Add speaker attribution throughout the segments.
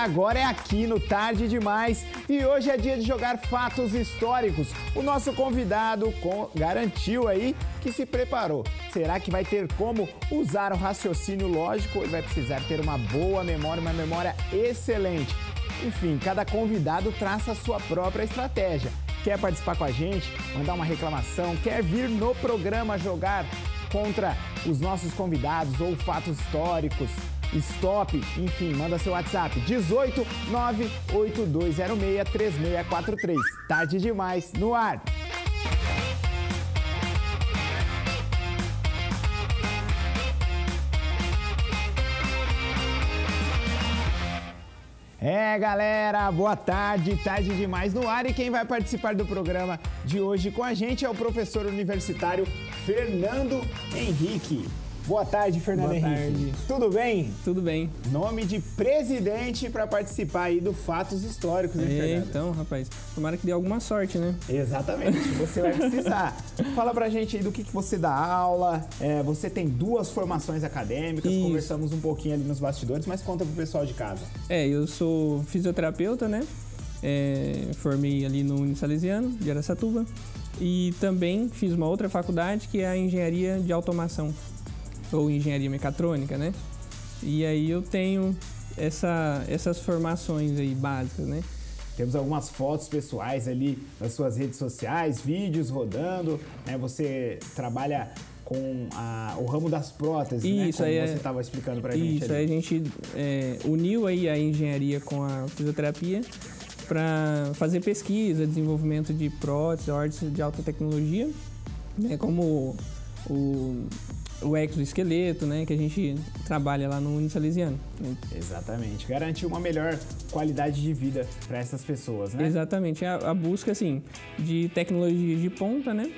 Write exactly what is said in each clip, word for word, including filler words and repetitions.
Speaker 1: Agora é aqui no Tarde Demais e hoje é dia de jogar fatos históricos. O nosso convidado com... garantiu aí que se preparou. Será que vai ter como usar o raciocínio lógico ou ele vai precisar ter uma boa memória, uma memória excelente? Enfim, cada convidado traça a sua própria estratégia. Quer participar com a gente? Mandar uma reclamação? Quer vir no programa jogar contra os nossos convidados ou fatos históricos? Stop, enfim, manda seu WhatsApp dezoito, nove oito dois zero seis, três seis quatro três. Tarde Demais no ar. É, galera, boa tarde, Tarde Demais no ar, e quem vai participar do programa de hoje com a gente é o professor universitário Fernando Henrique. Boa tarde, Fernando
Speaker 2: Boa
Speaker 1: Henrique.
Speaker 2: Tarde.
Speaker 1: Tudo bem?
Speaker 2: Tudo bem.
Speaker 1: Nome de presidente para participar aí do Fatos Históricos, hein,
Speaker 2: é,
Speaker 1: Fernando?
Speaker 2: Então, rapaz, tomara que dê alguma sorte, né?
Speaker 1: Exatamente, você vai precisar. Fala pra gente aí do que, que você dá aula, é, você tem duas formações acadêmicas,
Speaker 2: Isso.
Speaker 1: Conversamos um pouquinho ali nos bastidores, mas conta pro pessoal de casa.
Speaker 2: É, eu sou fisioterapeuta, né? É, formei ali no Unisalesiano, de Araçatuba, e também fiz uma outra faculdade que é a Engenharia de Automação, ou Engenharia Mecatrônica, né? E aí eu tenho essa, essas formações aí básicas, né?
Speaker 1: Temos algumas fotos pessoais ali nas suas redes sociais, vídeos rodando, né? Você trabalha com a, o ramo das próteses,
Speaker 2: Isso,
Speaker 1: né? Como
Speaker 2: aí
Speaker 1: você
Speaker 2: é,
Speaker 1: estava explicando pra gente
Speaker 2: Isso,
Speaker 1: ali.
Speaker 2: aí a gente é, uniu aí a engenharia com a fisioterapia para fazer pesquisa, desenvolvimento de próteses, órteses de alta tecnologia, né? Como o... o exoesqueleto, né, que a gente trabalha lá no Unisalesiano.
Speaker 1: Exatamente, garantir uma melhor qualidade de vida para essas pessoas, né?
Speaker 2: Exatamente, a, a busca, assim, de tecnologias de ponta, né,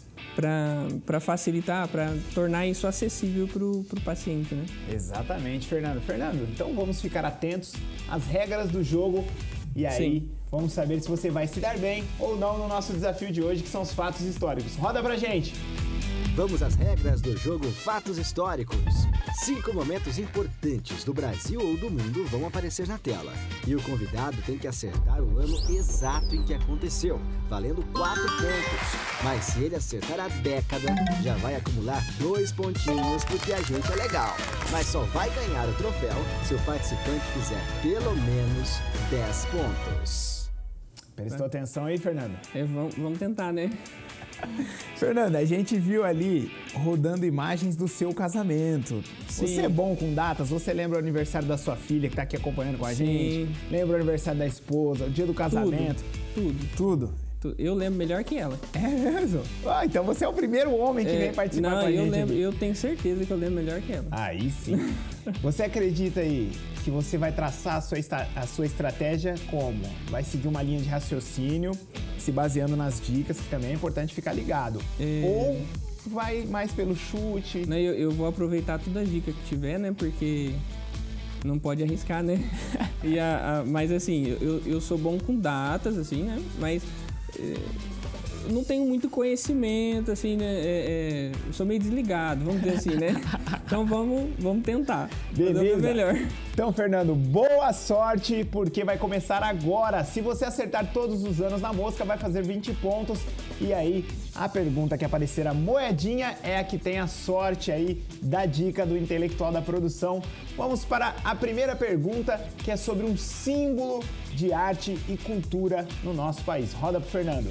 Speaker 2: para facilitar, para tornar isso acessível para o paciente, né?
Speaker 1: Exatamente, Fernando. Fernando, então vamos ficar atentos às regras do jogo e aí Sim. vamos saber se você vai se dar bem ou não no nosso desafio de hoje, que são os fatos históricos. Roda pra gente!
Speaker 3: Vamos às regras do jogo Fatos Históricos. Cinco momentos importantes do Brasil ou do mundo vão aparecer na tela. E o convidado tem que acertar o ano exato em que aconteceu, valendo quatro pontos. Mas se ele acertar a década, já vai acumular dois pontinhos, porque a gente é legal. Mas só vai ganhar o troféu se o participante fizer pelo menos dez pontos.
Speaker 1: Prestou atenção aí, Fernando?
Speaker 2: É, vamos, vamos tentar, né?
Speaker 1: Fernanda, a gente viu ali rodando imagens do seu casamento. Sim. Você é bom com datas? Você lembra o aniversário da sua filha que tá aqui acompanhando com a
Speaker 2: Sim.
Speaker 1: gente? Lembra o aniversário da esposa, o dia do casamento?
Speaker 2: Tudo.
Speaker 1: Tudo?
Speaker 2: Tudo. Eu lembro melhor que ela.
Speaker 1: É mesmo? Ah, então você é o primeiro homem que é, vem participar
Speaker 2: não,
Speaker 1: com a
Speaker 2: eu
Speaker 1: gente.
Speaker 2: Lembro, eu tenho certeza que eu lembro melhor que ela.
Speaker 1: Aí sim. Você acredita aí que você vai traçar a sua, a sua estratégia como? Vai seguir uma linha de raciocínio, se baseando nas dicas, que também é importante ficar ligado. É... Ou vai mais pelo chute?
Speaker 2: Não, eu, eu vou aproveitar toda a dica que tiver, né? Porque não pode arriscar, né? e a, a, mas assim, eu, eu sou bom com datas, assim, né? Mas é, não tenho muito conhecimento, assim, né? É, é, eu sou meio desligado, vamos dizer assim, né? Então vamos, vamos tentar.
Speaker 1: Beleza.
Speaker 2: Melhor.
Speaker 1: Então, Fernando, boa sorte, porque vai começar agora. Se você acertar todos os anos na mosca, vai fazer vinte pontos. E aí, a pergunta que aparecer a moedinha é a que tem a sorte aí da dica do intelectual da produção. Vamos para a primeira pergunta, que é sobre um símbolo de arte e cultura no nosso país. Roda pro Fernando.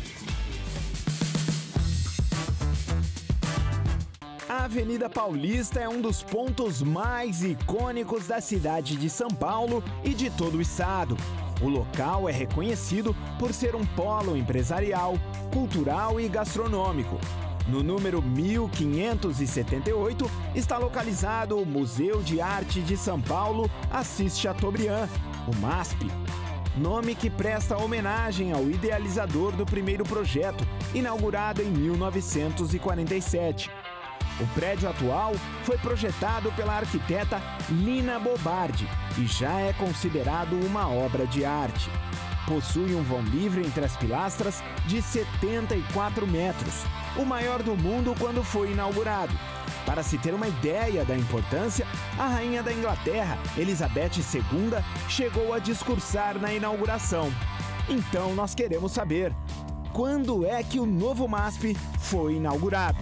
Speaker 1: A Avenida Paulista é um dos pontos mais icônicos da cidade de São Paulo e de todo o estado. O local é reconhecido por ser um polo empresarial, cultural e gastronômico. No número mil quinhentos e setenta e oito está localizado o Museu de Arte de São Paulo Assis Chateaubriand, o MASP. Nome que presta homenagem ao idealizador do primeiro projeto, inaugurado em mil novecentos e quarenta e sete. O prédio atual foi projetado pela arquiteta Lina Bobardi e já é considerado uma obra de arte. Possui um vão livre entre as pilastras de setenta e quatro metros, o maior do mundo quando foi inaugurado, Para se ter uma ideia da importância, a rainha da Inglaterra, Elizabeth segunda, chegou a discursar na inauguração. Então nós queremos saber, quando é que o novo M A S P foi inaugurado?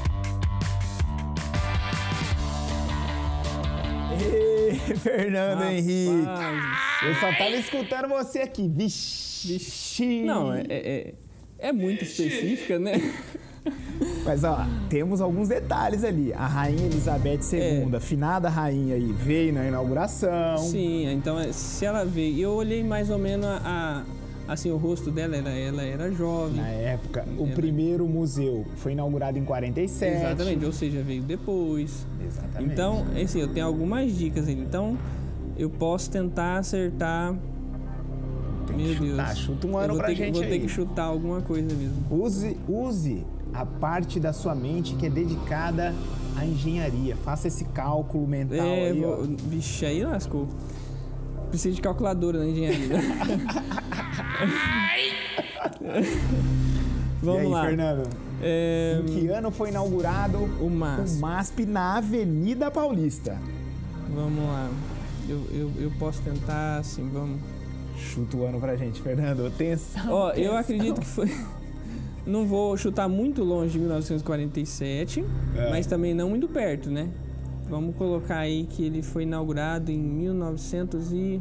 Speaker 4: Ei, Fernando
Speaker 2: Rapaz,
Speaker 4: Henrique, eu só tava escutando você aqui. Vixe.
Speaker 2: Vixe. Não, é, é, é muito específica, né?
Speaker 4: Mas ó, temos alguns detalhes ali. A rainha Elizabeth segunda, é. finada rainha aí, veio na inauguração.
Speaker 2: Sim, então se ela veio, eu olhei mais ou menos a, a assim, o rosto dela, ela, ela era jovem.
Speaker 4: Na época, o
Speaker 2: ela...
Speaker 4: primeiro museu foi inaugurado em quarenta e sete.
Speaker 2: Exatamente, ou seja, veio depois.
Speaker 4: Exatamente.
Speaker 2: Então, assim, eu tenho algumas dicas aí. Então, eu posso tentar acertar...
Speaker 4: Tem
Speaker 2: Meu
Speaker 4: que chutar,
Speaker 2: Deus.
Speaker 4: chuta um ano pra
Speaker 2: que,
Speaker 4: gente
Speaker 2: vou
Speaker 4: aí.
Speaker 2: Vou ter que chutar alguma coisa mesmo.
Speaker 4: Use, use a parte da sua mente que é dedicada à engenharia. Faça esse cálculo mental
Speaker 2: é,
Speaker 4: aí,
Speaker 2: vou,
Speaker 4: ó.
Speaker 2: Vixe, aí lascou. Preciso de calculadora na engenharia. Vamos
Speaker 4: e aí,
Speaker 2: lá.
Speaker 4: Fernando?
Speaker 2: É...
Speaker 4: Em que ano foi inaugurado
Speaker 2: o M A S P?
Speaker 4: O M A S P na Avenida Paulista?
Speaker 2: Vamos lá. Eu, eu, eu posso tentar, assim, vamos...
Speaker 4: Chuta o ano pra gente, Fernando. Atenção.
Speaker 2: Ó,
Speaker 4: atenção.
Speaker 2: eu acredito que foi... Não vou chutar muito longe de mil novecentos e quarenta e sete, é. mas também não muito perto, né? Vamos colocar aí que ele foi inaugurado em mil e novecentos e...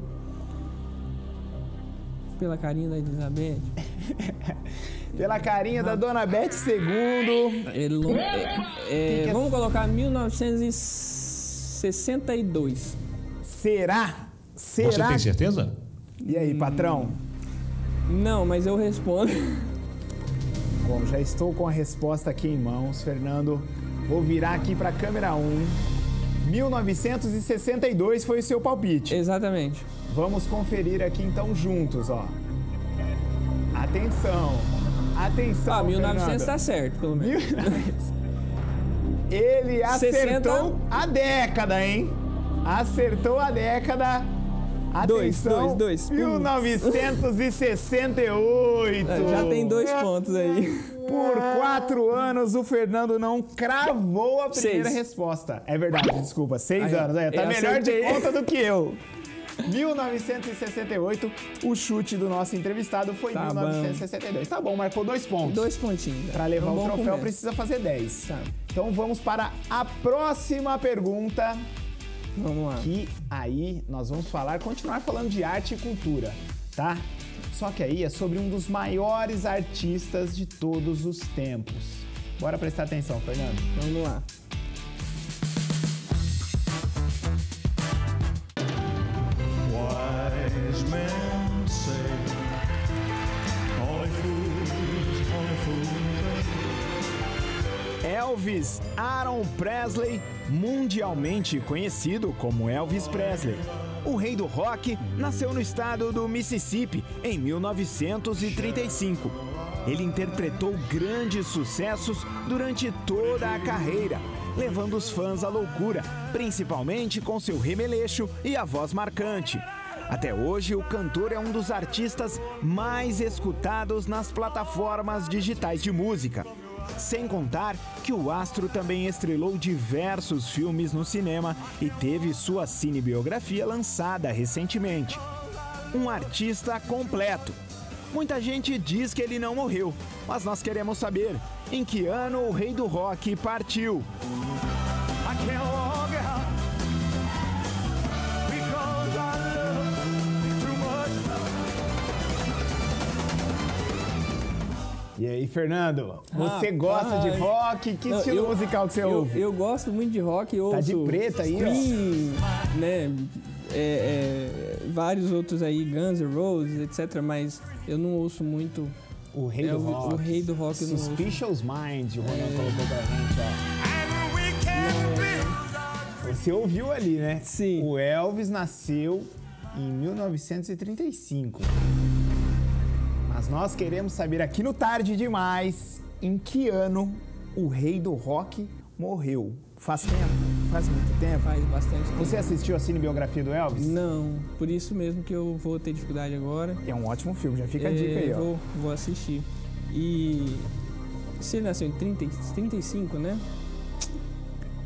Speaker 2: Pela carinha da Elizabeth.
Speaker 4: Pela carinha ah. da Dona Beth segundo.
Speaker 2: Ele, é, é, é... Vamos colocar mil novecentos e sessenta e dois.
Speaker 4: Será? Será?
Speaker 5: Você tem certeza?
Speaker 4: E aí, patrão?
Speaker 2: Não, mas eu respondo.
Speaker 4: Bom, já estou com a resposta aqui em mãos, Fernando. Vou virar aqui para a câmera um. mil novecentos e sessenta e dois foi o seu palpite.
Speaker 2: Exatamente.
Speaker 4: Vamos conferir aqui então juntos, ó. Atenção. Atenção,
Speaker 2: Ah, mil e novecentos
Speaker 4: Fernando.
Speaker 2: tá certo, pelo menos.
Speaker 4: Ele acertou
Speaker 2: sessenta...
Speaker 4: a década, hein? Acertou a década. Atenção,
Speaker 2: dois, dois, dois.
Speaker 4: mil novecentos e sessenta e oito.
Speaker 2: Já tem dois pontos aí.
Speaker 4: Por quatro anos, o Fernando não cravou a primeira
Speaker 2: seis.
Speaker 4: resposta. É verdade, desculpa, seis
Speaker 2: aí,
Speaker 4: anos. É, tá melhor
Speaker 2: acertei.
Speaker 4: de conta do que eu. mil novecentos e sessenta e oito, o chute do nosso entrevistado foi
Speaker 2: tá
Speaker 4: mil novecentos e sessenta e dois. Tá bom, marcou dois pontos.
Speaker 2: Dois pontinhos.
Speaker 4: Para levar
Speaker 2: um
Speaker 4: o troféu
Speaker 2: começo.
Speaker 4: precisa fazer dez.
Speaker 2: Tá.
Speaker 4: Então vamos para a próxima pergunta.
Speaker 2: Vamos lá.
Speaker 4: Que aí nós vamos falar, continuar falando de arte e cultura, tá? Só que aí é sobre um dos maiores artistas de todos os tempos. Bora prestar atenção, Fernando.
Speaker 2: Vamos lá.
Speaker 5: Wise men say, only fools, only fools.
Speaker 1: Elvis Aaron Presley, mundialmente conhecido como Elvis Presley. O rei do rock nasceu no estado do Mississippi em mil novecentos e trinta e cinco. Ele interpretou grandes sucessos durante toda a carreira, levando os fãs à loucura, principalmente com seu remeleixo e a voz marcante. Até hoje, o cantor é um dos artistas mais escutados nas plataformas digitais de música. Sem contar que o astro também estrelou diversos filmes no cinema e teve sua cinebiografia lançada recentemente. Um artista completo. Muita gente diz que ele não morreu, mas nós queremos saber em que ano o rei do rock partiu.
Speaker 4: E aí, Fernando? Você
Speaker 2: Rapaz.
Speaker 4: gosta de rock? Que
Speaker 2: Não,
Speaker 4: estilo
Speaker 2: eu-
Speaker 4: musical que você
Speaker 2: Eu,
Speaker 4: ouve?
Speaker 2: eu gosto muito de rock. Eu
Speaker 4: Tá de
Speaker 2: ouço
Speaker 4: preta aí, ó.
Speaker 2: Queen, né? É, é, vários outros aí, Guns N' Roses, etcétera. Mas eu não ouço muito.
Speaker 4: O rei
Speaker 2: É,
Speaker 4: do
Speaker 2: o-
Speaker 4: rock.
Speaker 2: o rei do rock eu não ouço.
Speaker 4: Suspicious Mind, o Ronan colocou pra gente, ó. Você ouviu ali, né?
Speaker 2: Sim.
Speaker 4: O Elvis nasceu em mil novecentos e trinta e cinco. Mas nós queremos saber aqui no Tarde Demais em que ano o rei do rock morreu. Faz tempo? Faz muito tempo?
Speaker 2: Faz bastante tempo.
Speaker 4: Você assistiu a cinebiografia do Elvis?
Speaker 2: Não, por isso mesmo que eu vou ter dificuldade agora.
Speaker 4: É um ótimo filme, já fica a
Speaker 2: É,
Speaker 4: dica aí, ó.
Speaker 2: Vou, vou assistir. E se ele nasceu em trinta, trinta e cinco, né?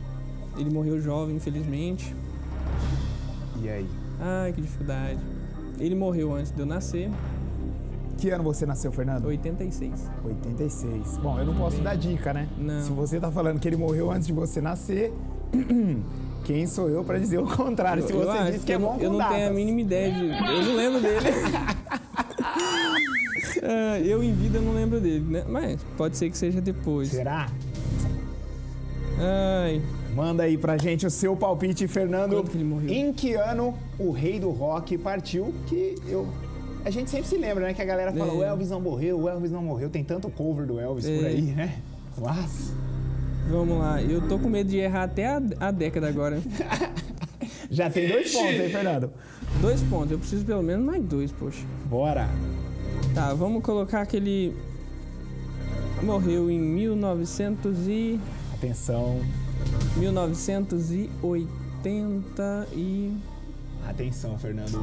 Speaker 2: Ele morreu jovem, infelizmente.
Speaker 4: E aí?
Speaker 2: Ai, que dificuldade. Ele morreu antes de eu nascer.
Speaker 4: Que ano você nasceu, Fernando?
Speaker 2: oitenta e seis.
Speaker 4: oitenta e seis. Bom, eu não posso dar dica, né?
Speaker 2: Não.
Speaker 4: Se você tá falando que ele morreu antes de você nascer, quem sou eu pra dizer o contrário? Se
Speaker 2: Eu- eu
Speaker 4: você
Speaker 2: acho
Speaker 4: disse que
Speaker 2: que
Speaker 4: é
Speaker 2: eu
Speaker 4: bom
Speaker 2: não-
Speaker 4: com
Speaker 2: Eu não
Speaker 4: datas.
Speaker 2: tenho a mínima ideia de... Eu não lembro dele. Ah, eu em vida não lembro dele, né? Mas pode ser que seja depois.
Speaker 4: Será?
Speaker 2: Ai,
Speaker 4: Manda aí pra gente o seu palpite, Fernando.
Speaker 2: Quando que ele morreu?
Speaker 4: Em que ano o rei do rock partiu? Que eu... A gente sempre se lembra, né? Que a galera fala,
Speaker 2: É.
Speaker 4: o Elvis não morreu, o Elvis não morreu. Tem tanto cover do Elvis por
Speaker 2: É.
Speaker 4: aí, né? Mas...
Speaker 2: vamos lá. Eu tô com medo de errar até a, a década agora.
Speaker 4: Já tem dois pontos, hein, Fernando?
Speaker 2: Dois pontos. Eu preciso pelo menos mais dois, poxa.
Speaker 4: Bora.
Speaker 2: Tá, vamos colocar que ele morreu em mil novecentos e...
Speaker 4: Atenção.
Speaker 2: mil novecentos e oitenta e...
Speaker 4: Atenção, Fernando.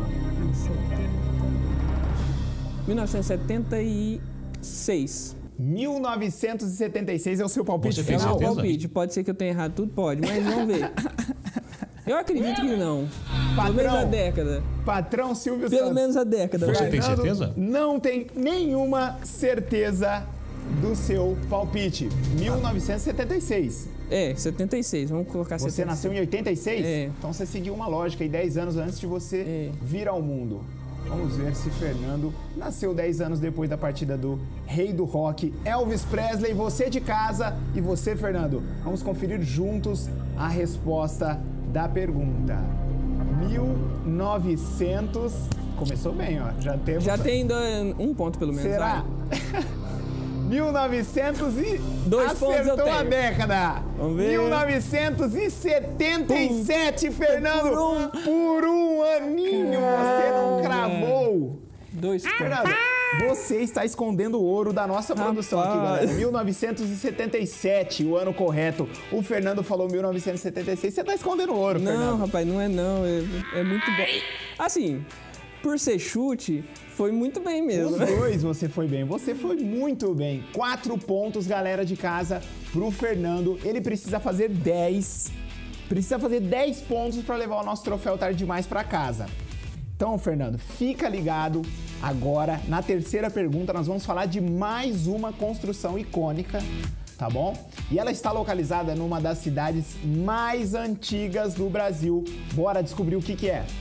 Speaker 2: mil novecentos e setenta e seis.
Speaker 4: mil novecentos e setenta e seis é o seu palpite
Speaker 5: Você tem
Speaker 2: É o
Speaker 4: final?
Speaker 2: meu
Speaker 5: certeza?
Speaker 2: palpite. Pode ser que eu tenha errado tudo? Pode, mas vamos ver. Eu acredito que não. Pelo
Speaker 4: Patrão.
Speaker 2: menos a década.
Speaker 4: Patrão Silvio
Speaker 2: Pelo
Speaker 4: Santos.
Speaker 2: menos a década.
Speaker 5: Você
Speaker 2: vai.
Speaker 5: tem
Speaker 4: Fernando
Speaker 5: certeza?
Speaker 4: Não tem nenhuma certeza do seu palpite. mil novecentos e setenta e seis.
Speaker 2: É, setenta e seis. Vamos colocar
Speaker 4: Você
Speaker 2: setenta e seis.
Speaker 4: nasceu em oitenta e seis?
Speaker 2: É.
Speaker 4: Então você seguiu uma lógica aí dez anos antes de você
Speaker 2: É.
Speaker 4: vir ao mundo. Vamos ver se Fernando nasceu dez anos depois da partida do rei do rock, Elvis Presley. Você de casa e você, Fernando. Vamos conferir juntos a resposta da pergunta. mil e novecentos... Começou bem, ó. Já temos...
Speaker 2: Já tem do- um ponto pelo menos.
Speaker 4: Será?
Speaker 2: vai.
Speaker 4: mil e novecentos e...
Speaker 2: Dois pontos eu
Speaker 4: Acertou a
Speaker 2: tenho.
Speaker 4: década.
Speaker 2: Vamos ver.
Speaker 4: mil novecentos e setenta e sete, Fernando.
Speaker 2: Por um.
Speaker 4: Por um aninho você não cravou.
Speaker 2: Dois pontos.
Speaker 4: Fernando, você está escondendo o ouro da nossa produção aqui,
Speaker 2: Rapaz.
Speaker 4: galera. mil novecentos e setenta e sete, o ano correto. O Fernando falou mil novecentos e setenta e seis. Você está escondendo o ouro,
Speaker 2: Não,
Speaker 4: Fernando.
Speaker 2: rapaz, não é não. É, é muito bom. Assim, por ser chute, foi muito bem mesmo.
Speaker 4: Os
Speaker 2: né?
Speaker 4: dois você foi bem, você foi muito bem. Quatro pontos, galera de casa, pro Fernando. Ele precisa fazer dez. Precisa fazer dez pontos para levar o nosso troféu Tarde Demais para casa. Então, Fernando, fica ligado. Agora, na terceira pergunta, nós vamos falar de mais uma construção icônica, tá bom? E ela está localizada numa das cidades mais antigas do Brasil. Bora descobrir o que que é.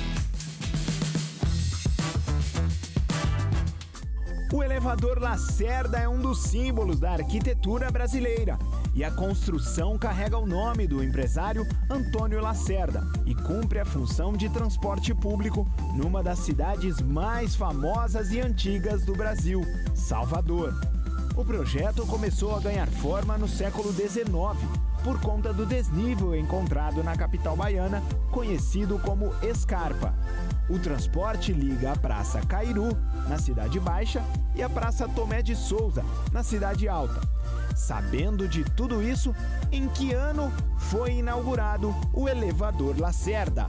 Speaker 1: O elevador Lacerda é um dos símbolos da arquitetura brasileira e a construção carrega o nome do empresário Antônio Lacerda e cumpre a função de transporte público numa das cidades mais famosas e antigas do Brasil, Salvador. O projeto começou a ganhar forma no século dezenove, por conta do desnível encontrado na capital baiana, conhecido como Escarpa. O transporte liga a Praça Cairu, na Cidade Baixa, e a Praça Tomé de Souza, na Cidade Alta. Sabendo de tudo isso, em que ano foi inaugurado o elevador Lacerda?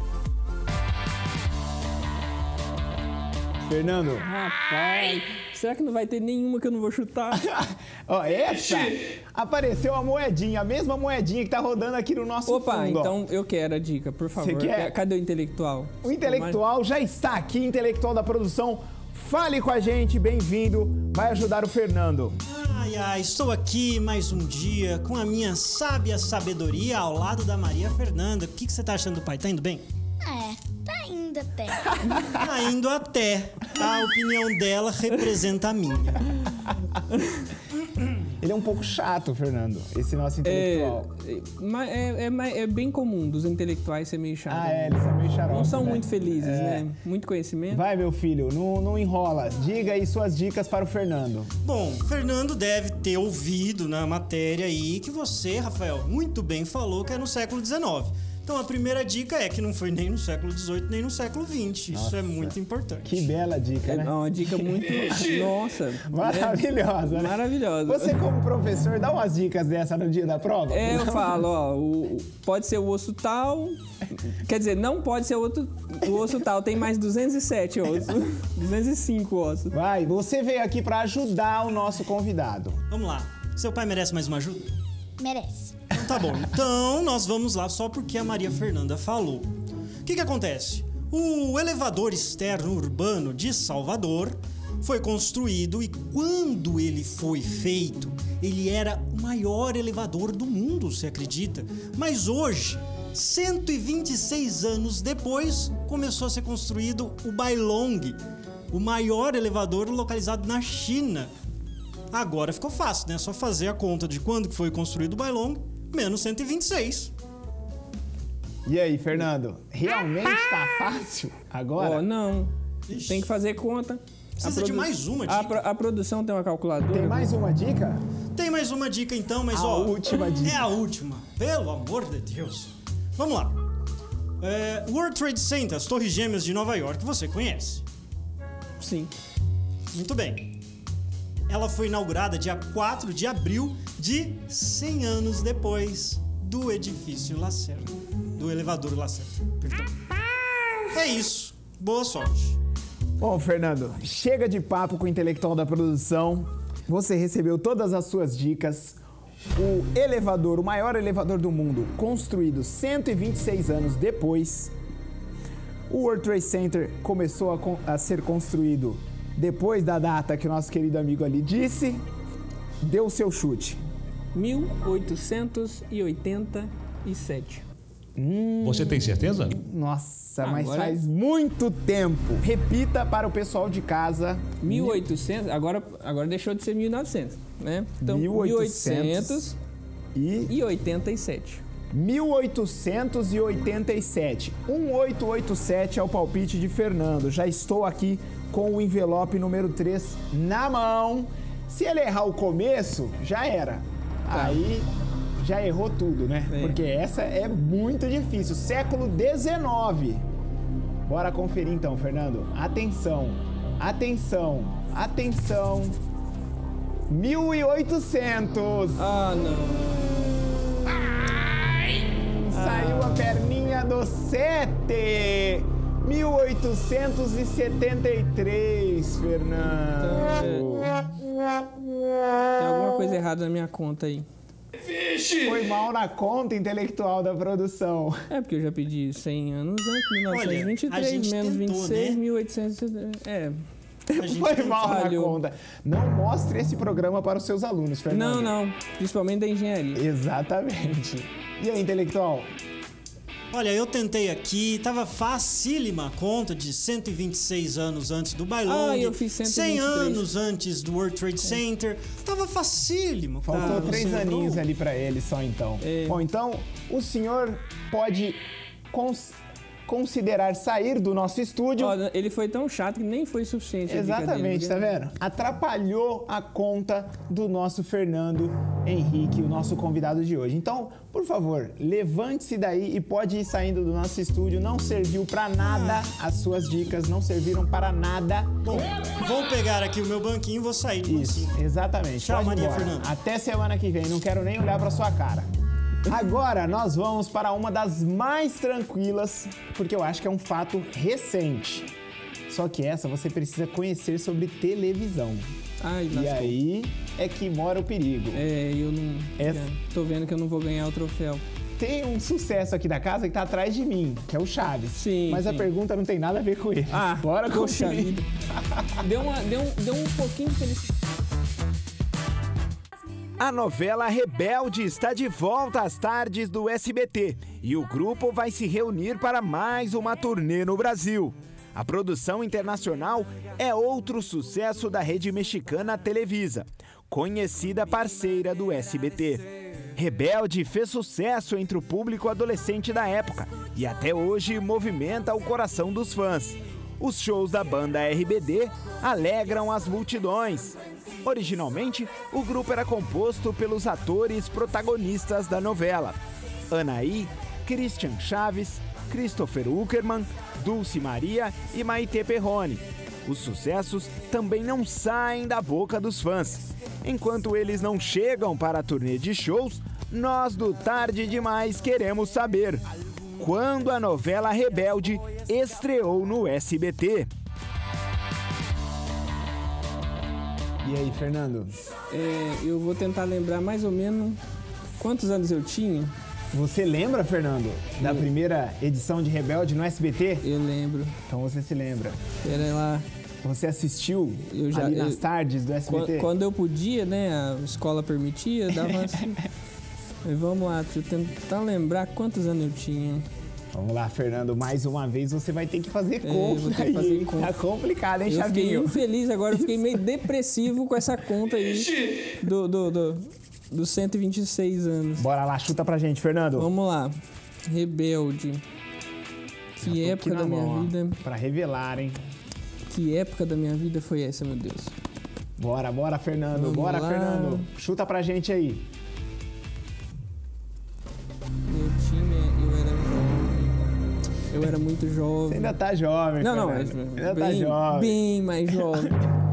Speaker 4: Fernando.
Speaker 2: Rapaz, será que não vai ter nenhuma que eu não vou chutar?
Speaker 4: Ó, essa apareceu a moedinha, a mesma moedinha que tá rodando aqui no nosso
Speaker 2: Opa,
Speaker 4: fundo. ó.
Speaker 2: então eu quero a dica, por favor.
Speaker 4: quer?
Speaker 2: Cadê o intelectual?
Speaker 4: O intelectual já está aqui, intelectual da produção. Fale com a gente, bem-vindo. Vai ajudar o Fernando.
Speaker 6: Ai, ai, estou aqui mais um dia com a minha sábia sabedoria ao lado da Maria Fernanda. O que, que você tá achando do pai? Tá indo bem?
Speaker 7: É, tá indo até.
Speaker 6: Tá indo até. A opinião dela representa a minha.
Speaker 4: Ele é um pouco chato, Fernando, esse nosso
Speaker 2: É,
Speaker 4: intelectual.
Speaker 2: é, mas é, é, mais- é bem comum dos intelectuais ser meio chato.
Speaker 4: Ah, é, eles são meio xarope,
Speaker 2: Não são
Speaker 4: né?
Speaker 2: muito felizes,
Speaker 4: É.
Speaker 2: né? Muito conhecimento.
Speaker 4: Vai, meu filho, não, não enrola. Diga aí suas dicas para o Fernando.
Speaker 6: Bom, Fernando deve ter ouvido na matéria aí que você, Rafael, muito bem falou que é no século dezenove. Então a primeira dica é que não foi nem no século dezoito, nem no século vinte. Isso
Speaker 4: Nossa,
Speaker 6: é muito importante.
Speaker 4: Que bela dica,
Speaker 2: É
Speaker 4: né?
Speaker 2: uma dica muito. Nossa.
Speaker 4: Maravilhosa,
Speaker 2: é
Speaker 4: né?
Speaker 2: Maravilhosa.
Speaker 4: Você, como professor, dá umas dicas dessa no dia da prova?
Speaker 2: É, eu falo, ó, o, o- pode ser o osso tal. Quer dizer, não pode ser outro, o osso tal, tem mais duzentos e sete ossos. duzentos e cinco ossos.
Speaker 4: Vai, você veio aqui para ajudar o nosso convidado.
Speaker 6: Vamos lá. Seu pai merece mais uma ajuda?
Speaker 7: Merece.
Speaker 6: Tá bom, então nós vamos lá só porque a Maria Fernanda falou. O que que acontece? O elevador externo urbano de Salvador foi construído e quando ele foi feito, ele era o maior elevador do mundo, você acredita? Mas hoje, cento e vinte e seis anos depois, começou a ser construído o Bailong, o maior elevador localizado na China. Agora ficou fácil, né? Só fazer a conta de quando que foi construído o Bailong, menos cento e vinte e seis.
Speaker 4: E aí, Fernando? Realmente tá fácil agora?
Speaker 2: Ó, não.
Speaker 6: Ixi.
Speaker 2: Tem que fazer conta.
Speaker 6: Precisa
Speaker 2: A
Speaker 6: de
Speaker 2: produ-
Speaker 6: mais uma
Speaker 2: A,
Speaker 6: dica.
Speaker 2: pro- a produção tem uma calculadora.
Speaker 4: Tem mais uma dica?
Speaker 6: Tem mais uma dica então, mas
Speaker 4: A
Speaker 6: ó...
Speaker 4: última dica.
Speaker 6: É a última. Pelo amor de Deus. Vamos lá. É, World Trade Center, as Torres Gêmeas de Nova York, você conhece?
Speaker 2: Sim.
Speaker 6: Muito bem. Ela foi inaugurada dia quatro de abril de cem anos depois do edifício Lacerda. Do elevador Lacerda. Perdão. É isso. Boa sorte.
Speaker 4: Bom, Fernando, chega de papo com o intelectual da produção. Você recebeu todas as suas dicas. O elevador, o maior elevador do mundo, construído cento e vinte e seis anos depois. O World Trade Center começou a, con- a ser construído depois da data que o nosso querido amigo ali disse. Deu o seu chute.
Speaker 2: mil oitocentos e oitenta e sete.
Speaker 5: Você tem certeza?
Speaker 4: Nossa, mas
Speaker 2: Agora-
Speaker 4: faz muito tempo. Repita para o pessoal de casa.
Speaker 2: mil e oitocentos, agora, agora deixou de ser mil e novecentos, né? Então,
Speaker 4: mil
Speaker 2: mil
Speaker 4: oitocentos
Speaker 2: oitocentos
Speaker 4: e
Speaker 2: e oitenta e sete.
Speaker 4: mil oitocentos e oitenta e sete. mil oitocentos e oitenta e sete é o palpite de Fernando. Já estou aqui com o envelope número três na mão. Se ele errar o começo, já era. Aí já errou tudo, né?
Speaker 2: É.
Speaker 4: Porque essa é muito difícil. Século dezenove. Bora conferir então, Fernando. Atenção, atenção, atenção. mil e oitocentos.
Speaker 2: Ah, não.
Speaker 4: Saiu a perninha do sete. mil oitocentos e setenta e três, Fernando.
Speaker 2: Tem alguma coisa errada na minha conta aí.
Speaker 4: Foi mal na conta intelectual da produção.
Speaker 2: É porque eu já pedi cem anos antes, mil novecentos e vinte e três,
Speaker 6: a gente
Speaker 2: menos
Speaker 6: tentou,
Speaker 2: vinte e seis,
Speaker 6: né?
Speaker 2: mil oitocentos e setenta. É.
Speaker 6: A gente
Speaker 4: Foi mal na
Speaker 2: falhou.
Speaker 4: conta. Não mostre esse programa para os seus alunos, Fernando.
Speaker 2: Não, não. Principalmente da engenharia.
Speaker 4: Exatamente. E aí, intelectual?
Speaker 6: Olha, eu tentei aqui, tava facílima a conta de cento e vinte e seis anos antes do Bailong.
Speaker 2: Ah, eu fiz cento e vinte e três.
Speaker 6: cem anos antes do World Trade Center. Tava facílimo.
Speaker 4: Faltou
Speaker 6: cara,
Speaker 4: três
Speaker 6: você
Speaker 4: aninhos
Speaker 6: lembrou?
Speaker 4: ali pra ele só então.
Speaker 2: É.
Speaker 4: Bom, então o senhor pode cons- considerar sair do nosso estúdio.
Speaker 2: Ó, ele foi tão chato que nem foi suficiente. a dica
Speaker 4: Exatamente,
Speaker 2: dele,
Speaker 4: tá
Speaker 2: né?
Speaker 4: vendo? Atrapalhou a conta do nosso Fernando Henrique, o nosso convidado de hoje. Então, por favor, levante-se daí e pode ir saindo do nosso estúdio. Não serviu pra nada, as suas dicas não serviram para nada.
Speaker 6: Bom, vou pegar aqui o meu banquinho e vou sair do
Speaker 4: Isso,
Speaker 6: banquinho.
Speaker 4: exatamente.
Speaker 6: Tchau,
Speaker 4: Pode ir
Speaker 6: Maria
Speaker 4: embora.
Speaker 6: Fernanda.
Speaker 4: Até semana que vem, não quero nem olhar pra sua cara. Agora nós vamos para uma das mais tranquilas, porque eu acho que é um fato recente. Só que essa você precisa conhecer sobre televisão.
Speaker 2: Ai,
Speaker 4: E
Speaker 2: lascou.
Speaker 4: aí é que mora o perigo.
Speaker 2: É, eu não.
Speaker 4: Essa-
Speaker 2: já tô vendo que eu não vou ganhar o troféu.
Speaker 4: Tem um sucesso aqui da casa que tá atrás de mim, que é o Chaves.
Speaker 2: Sim,
Speaker 4: Mas a
Speaker 2: sim.
Speaker 4: pergunta não tem nada a ver com ele.
Speaker 2: Ah,
Speaker 4: Bora
Speaker 2: poxa
Speaker 4: conferir.
Speaker 2: vida. Deu, uma, deu, um, deu um pouquinho de felicidade.
Speaker 1: A novela Rebelde está de volta às tardes do S B T e o grupo vai se reunir para mais uma turnê no Brasil. A produção internacional é outro sucesso da rede mexicana Televisa, conhecida parceira do S B T. Rebelde fez sucesso entre o público adolescente da época e até hoje movimenta o coração dos fãs. Os shows da banda R B D alegram as multidões. Originalmente, o grupo era composto pelos atores protagonistas da novela: Anaí, Christian Chaves, Christopher Uckerman, Dulce Maria e Maite Perrone. Os sucessos também não saem da boca dos fãs. Enquanto eles não chegam para a turnê de shows, nós do Tarde Demais queremos saber: quando a novela Rebelde estreou no S B T?
Speaker 4: E aí, Fernando?
Speaker 2: É, eu vou tentar lembrar mais ou menos Quantos anos eu tinha?
Speaker 4: Você lembra, Fernando, da
Speaker 2: Eu-
Speaker 4: primeira edição de Rebelde no S B T?
Speaker 2: Eu lembro.
Speaker 4: Então você se lembra.
Speaker 2: Era lá.
Speaker 4: Você assistiu
Speaker 2: Eu já-
Speaker 4: ali nas
Speaker 2: eu-
Speaker 4: tardes do S B T?
Speaker 2: Quando, quando eu podia, né? A escola permitia, eu dava assim. Mas vamos lá, deixa eu tentar lembrar quantos anos eu tinha.
Speaker 4: Vamos lá, Fernando, mais uma vez você vai ter que fazer
Speaker 2: É, eu vou
Speaker 4: conta
Speaker 2: ter que
Speaker 4: aí,
Speaker 2: fazer
Speaker 4: hein?
Speaker 2: conta.
Speaker 4: Tá complicado, hein,
Speaker 2: Eu fiquei
Speaker 4: Chavinho?
Speaker 2: infeliz agora, eu fiquei meio depressivo com essa conta aí do, do, do, dos cento e vinte e seis anos.
Speaker 4: Bora lá, chuta pra gente, Fernando.
Speaker 2: Vamos lá. Rebelde.
Speaker 4: Já
Speaker 2: Que
Speaker 4: tô
Speaker 2: época
Speaker 4: aqui na
Speaker 2: da minha
Speaker 4: mão, ó,
Speaker 2: vida.
Speaker 4: Pra revelar, hein?
Speaker 2: Que época da minha vida foi essa, meu Deus?
Speaker 4: Bora, bora, Fernando.
Speaker 2: Vamos
Speaker 4: bora,
Speaker 2: lá.
Speaker 4: Fernando. Chuta pra gente aí.
Speaker 2: Eu tinha. Eu era jovem. Eu era muito
Speaker 4: Você
Speaker 2: jovem.
Speaker 4: ainda tá jovem,
Speaker 2: Não, não,
Speaker 4: Fernando.
Speaker 2: é
Speaker 4: Ainda tá
Speaker 2: bem,
Speaker 4: jovem.
Speaker 2: bem mais jovem.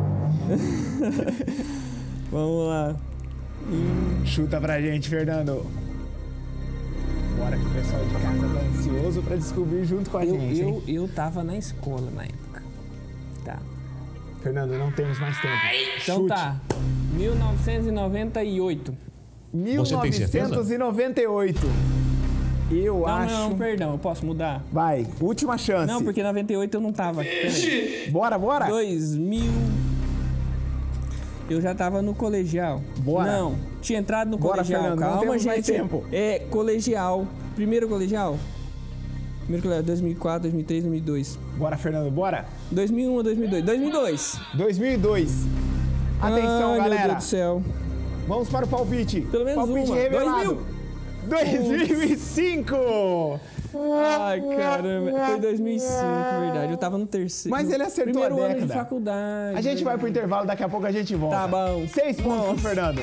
Speaker 2: Vamos lá. Hum,
Speaker 4: Chuta pra gente, Fernando. Bora que o pessoal de casa tá ansioso pra descobrir junto com a
Speaker 2: eu,
Speaker 4: gente, hein?
Speaker 2: eu, eu tava na escola na época. Tá.
Speaker 4: Fernando, não temos mais tempo.
Speaker 2: Então
Speaker 4: Chute.
Speaker 2: tá. mil novecentos e noventa e oito.
Speaker 4: mil
Speaker 5: Você tem certeza?
Speaker 4: novecentos e noventa e oito. Eu
Speaker 2: Não,
Speaker 4: acho...
Speaker 2: não, perdão, eu posso mudar?
Speaker 4: Vai, última chance.
Speaker 2: Não, porque em noventa e oito eu não tava. Peraí.
Speaker 4: Bora, bora.
Speaker 2: dois mil. Eu já tava no colegial.
Speaker 4: Bora.
Speaker 2: Não, tinha entrado no
Speaker 4: Bora,
Speaker 2: colegial.
Speaker 4: Fernando, não
Speaker 2: Calma,
Speaker 4: temos
Speaker 2: gente.
Speaker 4: mais tempo.
Speaker 2: É, colegial. Primeiro colegial? Primeiro colegial, dois mil e quatro, dois mil e três, dois mil e dois.
Speaker 4: Bora, Fernando, bora.
Speaker 2: dois mil e um ou dois mil e dois? dois mil e dois.
Speaker 4: dois mil e dois. Atenção,
Speaker 2: Ai, meu
Speaker 4: galera.
Speaker 2: Deus do céu.
Speaker 4: Vamos para o palpite.
Speaker 2: Pelo menos
Speaker 4: palpite
Speaker 2: uma.
Speaker 4: revelado. dois mil e cinco.
Speaker 2: Ai, caramba. Foi dois mil e cinco, verdade. Eu tava no terceiro.
Speaker 4: Mas ele acertou
Speaker 2: primeiro
Speaker 4: a
Speaker 2: ano de
Speaker 4: década.
Speaker 2: faculdade.
Speaker 4: A gente vai pro intervalo, daqui a pouco a gente volta.
Speaker 2: Tá bom.
Speaker 4: Seis pontos pro
Speaker 2: Nossa.
Speaker 4: Fernando.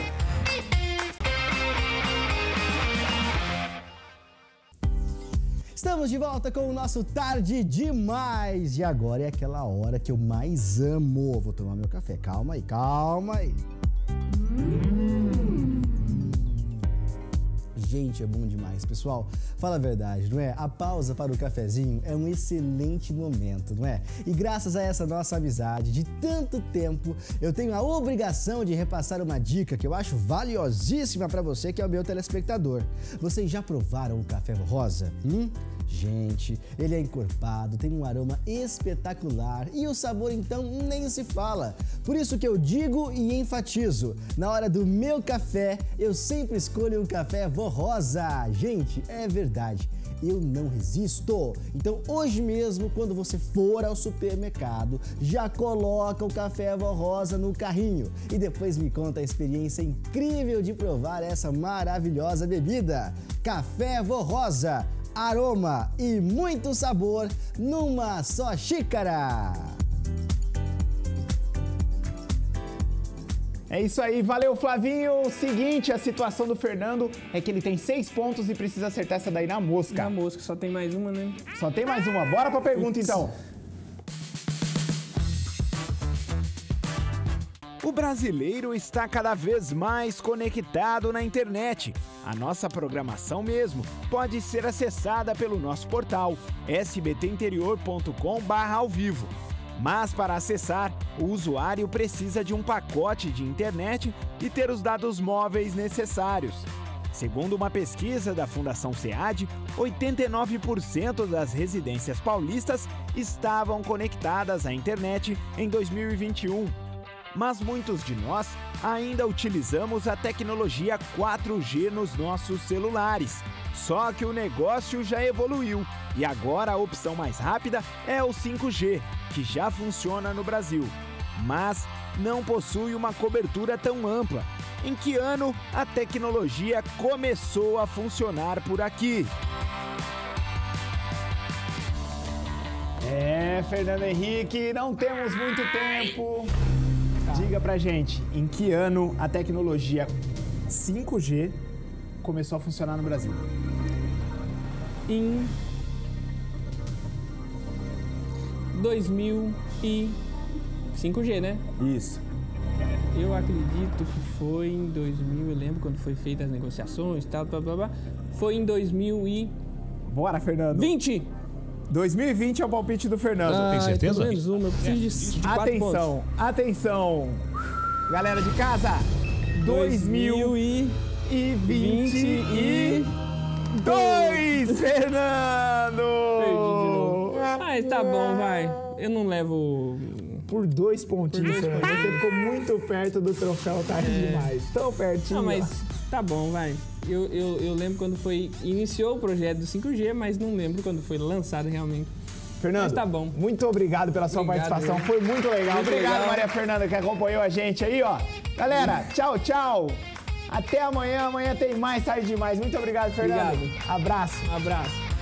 Speaker 8: Estamos de volta com o nosso Tarde Demais. E agora é aquela hora que eu mais amo. Vou tomar meu café. Calma aí, calma aí. Gente, é bom demais, pessoal. Fala a verdade, não é? A pausa para o cafezinho é um excelente momento, não é? E graças a essa nossa amizade de tanto tempo, eu tenho a obrigação de repassar uma dica que eu acho valiosíssima para você, que é o meu telespectador. Vocês já provaram o café rosa? Hum? Gente, ele é encorpado, tem um aroma espetacular e o sabor então nem se fala. Por isso que eu digo e enfatizo, na hora do meu café, eu sempre escolho um café Vó Rosa. Gente, é verdade, eu não resisto. Então hoje mesmo, quando você for ao supermercado, já coloca o café Vó Rosa no carrinho e depois me conta a experiência incrível de provar essa maravilhosa bebida. Café Vó Rosa. Aroma e muito sabor numa só xícara.
Speaker 4: É isso aí, valeu, Flavinho. O seguinte, a situação do Fernando é que ele tem seis pontos e precisa acertar essa daí na mosca.
Speaker 2: Na mosca, só tem mais uma, né?
Speaker 4: Só tem mais uma. Bora pra pergunta, então.
Speaker 1: O brasileiro está cada vez mais conectado na internet. A nossa programação mesmo pode ser acessada pelo nosso portal s b t interior ponto com barra ao vivo. Mas para acessar, o usuário precisa de um pacote de internet e ter os dados móveis necessários. Segundo uma pesquisa da Fundação SEAD, oitenta e nove por cento das residências paulistas estavam conectadas à internet em dois mil e vinte e um. Mas muitos de nós ainda utilizamos a tecnologia quatro G nos nossos celulares. Só que o negócio já evoluiu e agora a opção mais rápida é o cinco G, que já funciona no Brasil, mas não possui uma cobertura tão ampla. Em que ano a tecnologia começou a funcionar por aqui?
Speaker 4: É, Fernando Henrique, não temos muito tempo. Diga pra gente, em que ano a tecnologia cinco G começou a funcionar no Brasil?
Speaker 2: Em dois mil e cinco G, né?
Speaker 4: Isso.
Speaker 2: Eu acredito que foi em dois mil, eu lembro quando foi feitas as negociações e tal, blá, blá, blá. Foi em dois mil e
Speaker 4: Bora, Fernando.
Speaker 2: vinte.
Speaker 4: dois mil e vinte é o palpite do Fernando.
Speaker 5: Tem certeza?
Speaker 2: Pelo menos uma, eu preciso de, de quatro
Speaker 4: Atenção, atenção. Galera de casa,
Speaker 2: pontos.
Speaker 4: dois mil
Speaker 2: e
Speaker 4: e vinte e dois, Fernando!
Speaker 2: Perdi de novo. Mas tá bom, vai. Eu não levo...
Speaker 4: Por dois pontinhos, Fernando. Você ficou muito perto do troféu tarde é... demais. Tão pertinho.
Speaker 2: Não, mas tá bom, vai. Eu, eu, eu lembro quando foi... Iniciou o projeto do cinco G, mas não lembro quando foi lançado realmente.
Speaker 4: Fernando, mas tá bom. Muito obrigado pela sua obrigado, participação. Foi muito legal. Muito obrigado, legal. Maria Fernanda, que acompanhou a gente aí, ó. Galera, tchau, tchau. Até amanhã. Amanhã tem mais Tarde Demais. Muito obrigado, Fernando.
Speaker 2: Obrigado.
Speaker 4: Abraço.
Speaker 2: Um abraço.